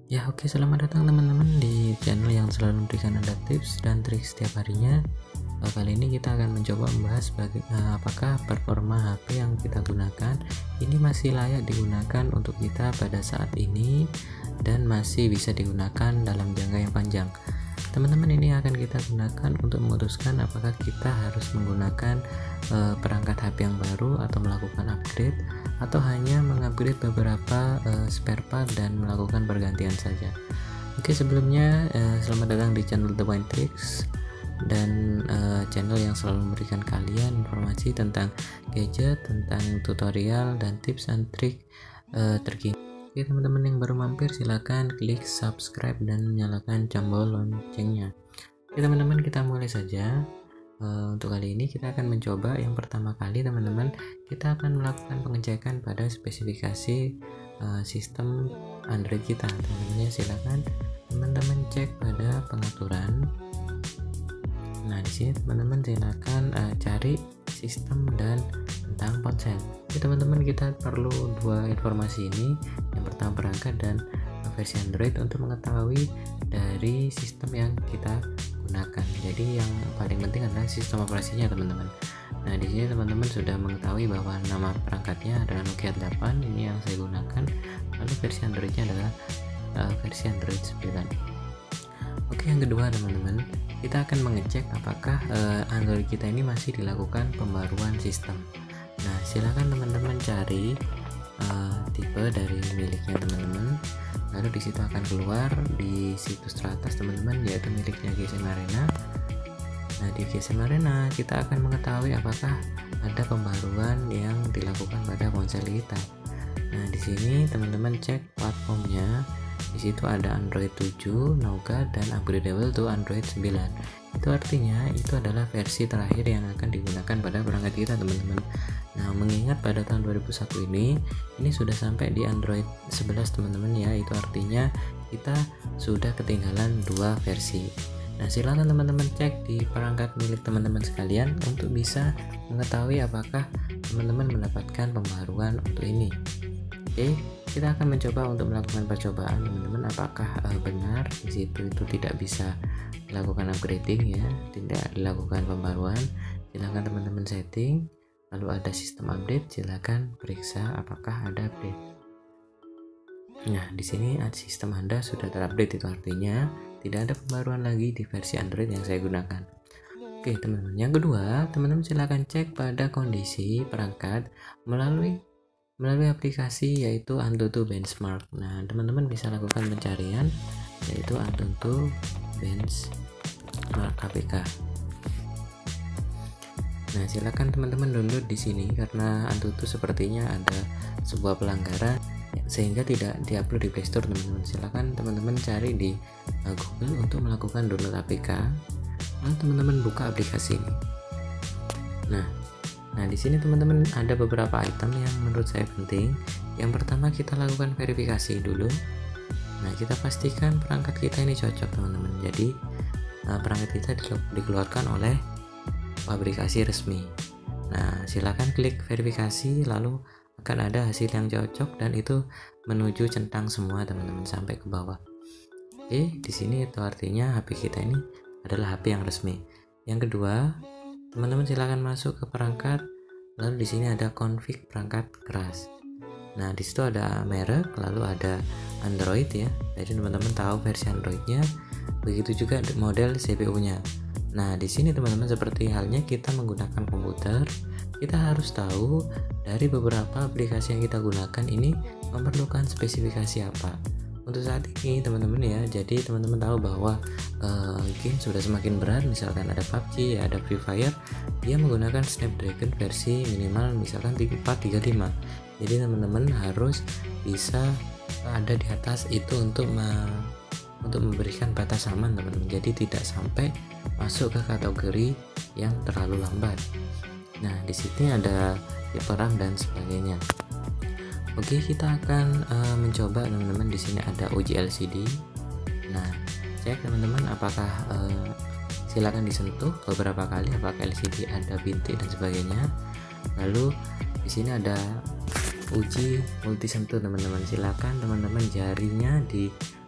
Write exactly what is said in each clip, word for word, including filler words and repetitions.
Ya oke, selamat datang teman-teman di channel yang selalu memberikan Anda tips dan trik setiap harinya. uh, Kali ini kita akan mencoba membahas baga- uh, apakah performa H P yang kita gunakan ini masih layak digunakan untuk kita pada saat ini dan masih bisa digunakan dalam jangka yang panjang. Teman-teman, ini akan kita gunakan untuk memutuskan apakah kita harus menggunakan uh, perangkat H P yang baru atau melakukan upgrade, atau hanya mengupgrade beberapa uh, spare part dan melakukan pergantian saja. Oke, sebelumnya uh, selamat datang di channel The Mind Tricks, dan uh, channel yang selalu memberikan kalian informasi tentang gadget, tentang tutorial dan tips and trik uh, terkini. Oke teman-teman yang baru mampir, silahkan klik subscribe dan nyalakan tombol loncengnya. Oke teman-teman, kita mulai saja. Uh, untuk kali ini kita akan mencoba yang pertama kali teman-teman, kita akan melakukan pengecekan pada spesifikasi uh, sistem Android kita. Teman-teman silahkan teman-teman cek pada pengaturan. Nah di sini teman-teman silakan uh, cari sistem dan tentang ponsel. Oke teman-teman, kita perlu dua informasi ini. Yang pertama perangkat dan versi Android untuk mengetahui dari sistem yang kita gunakan. Jadi yang paling penting adalah sistem operasinya teman-teman. Nah di sini teman-teman sudah mengetahui bahwa nama perangkatnya adalah Nokia delapan, ini yang saya gunakan. Lalu versi Androidnya adalah uh, versi Android sembilan. Oke, yang kedua teman-teman, kita akan mengecek apakah uh, Android kita ini masih dilakukan pembaruan sistem. Nah silakan teman-teman cari uh, tipe dari miliknya teman-teman, lalu disitu akan keluar di situs teratas teman-teman, yaitu miliknya G S M Arena. Nah di G S M Arena kita akan mengetahui apakah ada pembaruan yang dilakukan pada ponsel kita. Nah di sini teman-teman cek platformnya. Di situ ada Android tujuh, Nougat, dan upgradable to Android sembilan. Itu artinya itu adalah versi terakhir yang akan digunakan pada perangkat kita teman-teman. Nah mengingat pada tahun dua ribu satu ini ini sudah sampai di Android sebelas teman-teman ya, itu artinya kita sudah ketinggalan dua versi. Nah silakan teman-teman cek di perangkat milik teman-teman sekalian untuk bisa mengetahui apakah teman-teman mendapatkan pembaruan untuk ini. Oke, kita akan mencoba untuk melakukan percobaan teman-teman, apakah uh, benar di situ itu tidak bisa dilakukan upgrading ya, tidak dilakukan pembaruan. Silakan teman-teman setting, lalu ada sistem update, silakan periksa apakah ada update. Nah di sini sistem Anda sudah terupdate, itu artinya tidak ada pembaruan lagi di versi Android yang saya gunakan. Oke teman-teman, yang kedua teman-teman silakan cek pada kondisi perangkat melalui melalui aplikasi yaitu Antutu Benchmark. Nah teman-teman bisa lakukan pencarian yaitu Antutu Benchmark A P K. Nah silakan teman-teman download di sini karena Antutu sepertinya ada sebuah pelanggaran sehingga tidak diupload di Play Store teman-teman. Silakan teman-teman cari di uh, Google untuk melakukan download A P K. Lalu teman-teman buka aplikasi ini. Nah Nah, di sini teman-teman ada beberapa item yang menurut saya penting. Yang pertama kita lakukan verifikasi dulu. Nah, kita pastikan perangkat kita ini cocok teman-teman. Jadi, perangkat kita dikeluarkan oleh pabrikasi resmi. Nah, silakan klik verifikasi, lalu akan ada hasil yang cocok dan itu menuju centang semua teman-teman sampai ke bawah. Oke, di sini itu artinya H P kita ini adalah H P yang resmi. Yang kedua, teman-teman silakan masuk ke perangkat, lalu di sini ada config perangkat keras. Nah di situ ada merek, lalu ada Android ya, jadi teman-teman tahu versi Androidnya, begitu juga model C P U-nya. Nah di sini teman-teman seperti halnya kita menggunakan komputer, kita harus tahu dari beberapa aplikasi yang kita gunakan ini memerlukan spesifikasi apa. Untuk saat ini teman-teman ya, jadi teman-teman tahu bahwa uh, game sudah semakin berat, misalkan ada P U B G ya, ada Free Fire, dia menggunakan Snapdragon versi minimal misalkan empat tiga lima. Jadi teman-teman harus bisa ada di atas itu untuk me untuk memberikan batas aman teman-teman, jadi tidak sampai masuk ke kategori yang terlalu lambat. Nah di sini ada tipe RAM dan sebagainya. Oke, kita akan uh, mencoba teman-teman. Di sini ada uji L C D. Nah, cek teman-teman apakah uh, silakan disentuh beberapa kali apakah L C D ada bintik dan sebagainya. Lalu di sini ada uji multi sentuh teman-teman. Silakan teman-teman jarinya di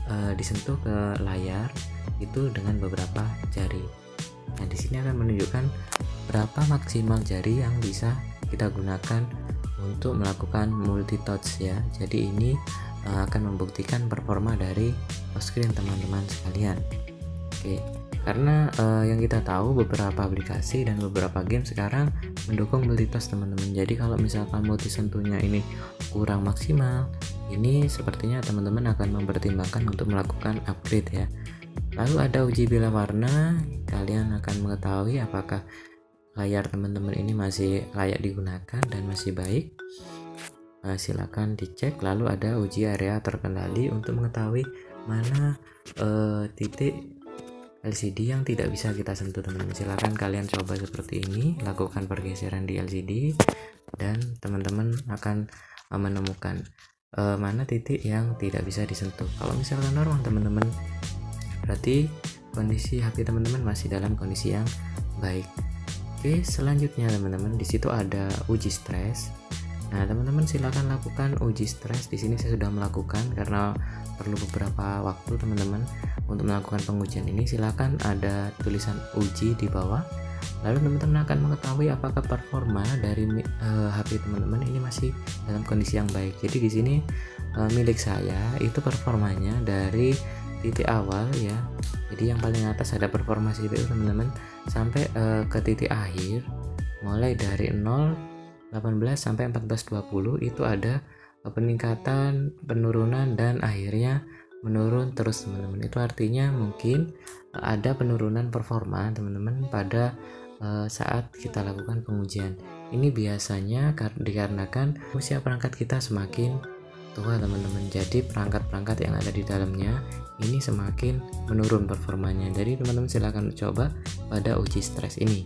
uh, disentuh ke layar itu dengan beberapa jari. Nah, di sini akan menunjukkan berapa maksimal jari yang bisa kita gunakan untuk melakukan multi touch ya. Jadi ini uh, akan membuktikan performa dari touchscreen teman-teman sekalian. Oke, karena uh, yang kita tahu beberapa aplikasi dan beberapa game sekarang mendukung multi touch teman-teman. Jadi kalau misalkan multi sentuhnya ini kurang maksimal, ini sepertinya teman-teman akan mempertimbangkan untuk melakukan upgrade ya. Lalu ada uji bila warna, kalian akan mengetahui apakah layar teman-teman ini masih layak digunakan dan masih baik. Nah, silakan dicek. Lalu ada uji area terkendali untuk mengetahui mana uh, titik L C D yang tidak bisa kita sentuh teman-teman. Silakan kalian coba seperti ini, lakukan pergeseran di L C D dan teman-teman akan uh, menemukan uh, mana titik yang tidak bisa disentuh. Kalau misalkan normal teman-teman, berarti kondisi H P teman-teman masih dalam kondisi yang baik. Oke, selanjutnya teman-teman, di situ ada uji stres. Nah, teman-teman silakan lakukan uji stres. Di sini saya sudah melakukan karena perlu beberapa waktu teman-teman untuk melakukan pengujian ini. Silakan ada tulisan uji di bawah. Lalu teman-teman akan mengetahui apakah performa dari uh, H P teman-teman ini masih dalam kondisi yang baik. Jadi di sini uh, milik saya itu performanya dari titik awal ya, jadi yang paling atas ada performa C P U teman-teman sampai uh, ke titik akhir, mulai dari nol, delapan belas sampai empat belas dua puluh itu ada uh, peningkatan, penurunan dan akhirnya menurun terus teman-teman. Itu artinya mungkin uh, ada penurunan performa teman-teman pada uh, saat kita lakukan pengujian. Ini biasanya kar dikarenakan usia perangkat kita semakin tua teman-teman, jadi perangkat-perangkat yang ada di dalamnya ini semakin menurun performanya. Jadi teman-teman silahkan coba pada uji stres ini.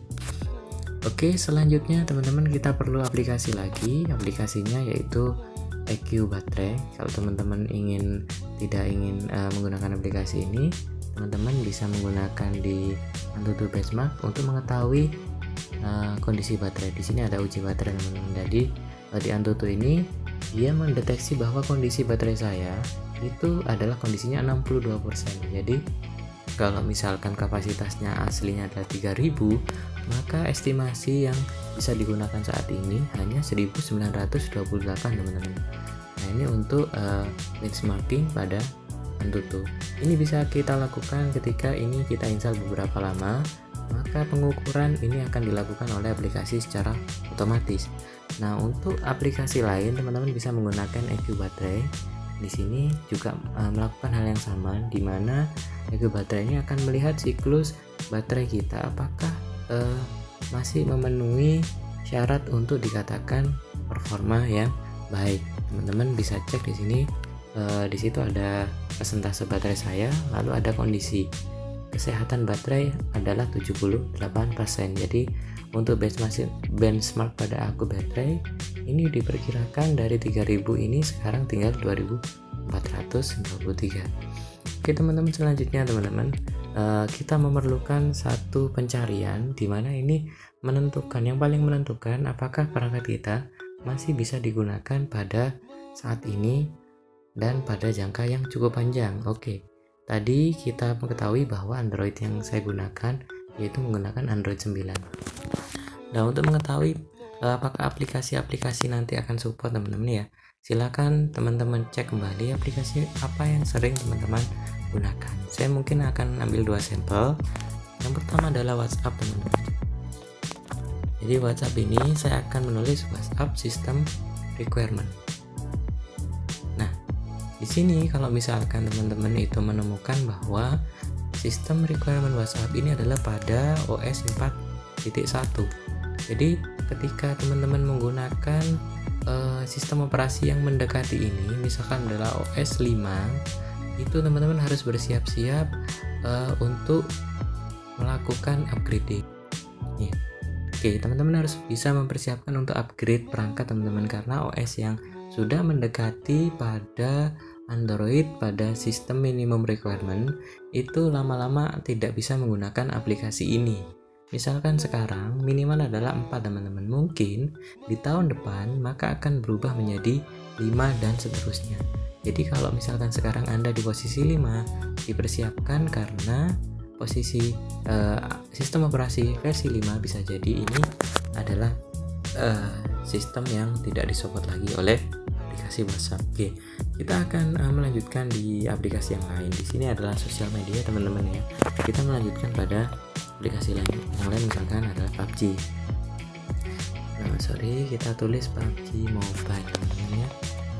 Oke, selanjutnya teman-teman kita perlu aplikasi lagi. Aplikasinya yaitu E Q baterai. Kalau teman-teman ingin tidak ingin uh, menggunakan aplikasi ini, teman-teman bisa menggunakan di Antutu Benchmark untuk mengetahui uh, kondisi baterai. Di sini ada uji baterai teman-teman. Jadi uh, di Antutu ini dia mendeteksi bahwa kondisi baterai saya itu adalah kondisinya enam puluh dua persen. Jadi kalau misalkan kapasitasnya aslinya adalah tiga ribu, maka estimasi yang bisa digunakan saat ini hanya seribu sembilan ratus dua puluh delapan teman-teman. Nah, ini untuk uh, benchmarking pada Antutu. Ini bisa kita lakukan ketika ini kita install beberapa lama, maka pengukuran ini akan dilakukan oleh aplikasi secara otomatis. Nah, untuk aplikasi lain teman-teman bisa menggunakan E Q baterai. Di sini juga uh, melakukan hal yang sama, di mana E Q baterai ini akan melihat siklus baterai kita apakah uh, masih memenuhi syarat untuk dikatakan performa yang baik. Teman-teman bisa cek di sini. Uh, di situ ada persentase baterai saya, lalu ada kondisi kesehatan baterai adalah tujuh puluh delapan persen. Jadi untuk benchmark benchmark pada aku baterai ini diperkirakan dari tiga ribu ini sekarang tinggal dua ribu empat ratus sembilan puluh tiga. Oke teman-teman, selanjutnya teman-teman uh, kita memerlukan satu pencarian di mana ini menentukan, yang paling menentukan apakah perangkat kita masih bisa digunakan pada saat ini dan pada jangka yang cukup panjang. Oke, tadi kita mengetahui bahwa Android yang saya gunakan yaitu menggunakan Android sembilan. Nah, untuk mengetahui uh, apakah aplikasi-aplikasi nanti akan support teman-teman ya, silakan teman-teman cek kembali aplikasi apa yang sering teman-teman gunakan. Saya mungkin akan ambil dua sampel. Yang pertama adalah WhatsApp teman-teman. Jadi WhatsApp ini saya akan menulis WhatsApp System Requirement. Nah, di sini kalau misalkan teman-teman itu menemukan bahwa sistem requirement WhatsApp ini adalah pada O S empat titik satu. Jadi ketika teman-teman menggunakan uh, sistem operasi yang mendekati ini, misalkan adalah O S lima, itu teman-teman harus bersiap-siap uh, untuk melakukan upgrading. Ya. Oke, teman-teman harus bisa mempersiapkan untuk upgrade perangkat teman-teman, karena O S yang sudah mendekati pada Android pada sistem minimum requirement itu lama-lama tidak bisa menggunakan aplikasi ini. Misalkan sekarang minimal adalah empat teman-teman, mungkin di tahun depan maka akan berubah menjadi lima dan seterusnya. Jadi kalau misalkan sekarang Anda di posisi lima, dipersiapkan karena posisi uh, sistem operasi versi lima bisa jadi ini adalah uh, sistem yang tidak disupport lagi oleh aplikasi WhatsApp. Oke, kita akan uh, melanjutkan di aplikasi yang lain. Di sini adalah sosial media teman-teman ya. Kita melanjutkan pada aplikasi lain. Yang lain misalkan adalah P U B G. Nah, sorry, kita tulis P U B G Mobile teman-teman ya.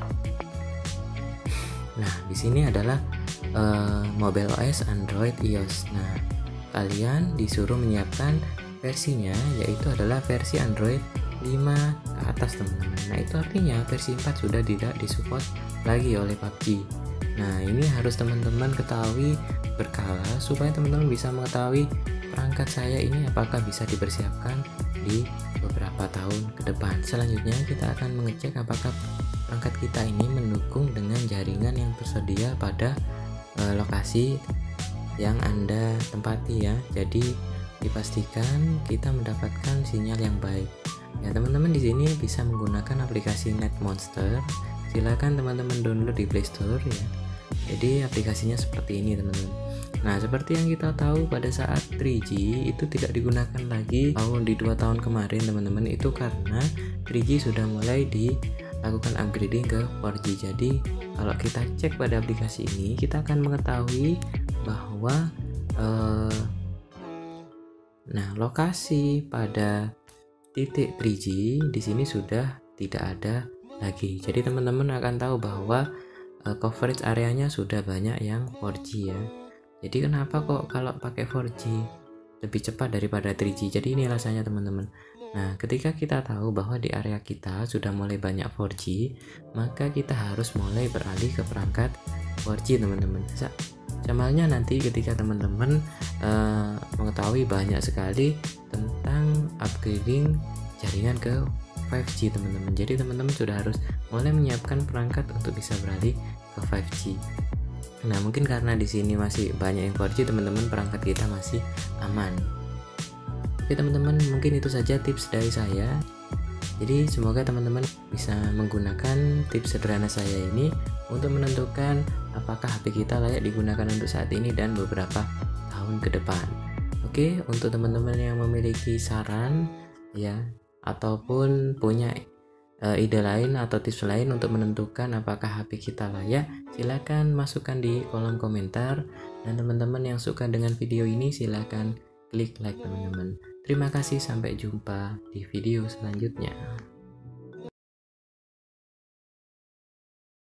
Nah, di sini adalah uh, mobile O S, Android, iOS. Nah, kalian disuruh menyiapkan versinya, yaitu adalah versi Android lima ke atas teman-teman. Nah, itu artinya versi empat sudah tidak disupport lagi oleh P U B G. Nah, ini harus teman-teman ketahui berkala supaya teman-teman bisa mengetahui perangkat saya ini apakah bisa dipersiapkan di beberapa tahun ke depan. Selanjutnya kita akan mengecek apakah perangkat kita ini mendukung dengan jaringan yang tersedia pada e, lokasi yang Anda tempati ya. Jadi dipastikan kita mendapatkan sinyal yang baik. Ya, teman-teman di sini bisa menggunakan aplikasi NetMonster. Silakan teman-teman download di Play Store ya. Jadi aplikasinya seperti ini teman-teman. Nah, seperti yang kita tahu pada saat tiga G itu tidak digunakan lagi tahun di dua tahun kemarin teman-teman, itu karena tiga G sudah mulai dilakukan upgrading ke empat G. Jadi kalau kita cek pada aplikasi ini, kita akan mengetahui bahwa eh, nah lokasi pada titik tiga G di sini sudah tidak ada lagi. Jadi teman-teman akan tahu bahwa uh, coverage areanya sudah banyak yang empat G ya. Jadi kenapa kok kalau pakai empat G lebih cepat daripada tiga G? Jadi ini alasannya teman-teman. Nah, ketika kita tahu bahwa di area kita sudah mulai banyak empat G, maka kita harus mulai beralih ke perangkat empat G teman-teman. Jamalnya nanti ketika teman-teman uh, mengetahui banyak sekali tentang upgrading jaringan ke lima G teman-teman. Jadi teman-teman sudah harus mulai menyiapkan perangkat untuk bisa beralih ke lima G. Nah, mungkin karena di sini masih banyak yang empat G teman-teman, perangkat kita masih aman. Oke teman-teman, mungkin itu saja tips dari saya. Jadi semoga teman-teman bisa menggunakan tips sederhana saya ini untuk menentukan apakah H P kita layak digunakan untuk saat ini dan beberapa tahun ke depan. Oke, untuk teman-teman yang memiliki saran ya ataupun punya uh, ide lain atau tips lain untuk menentukan apakah H P kita layak, silakan masukkan di kolom komentar. Dan teman-teman yang suka dengan video ini silakan klik like teman-teman. Terima kasih, sampai jumpa di video selanjutnya.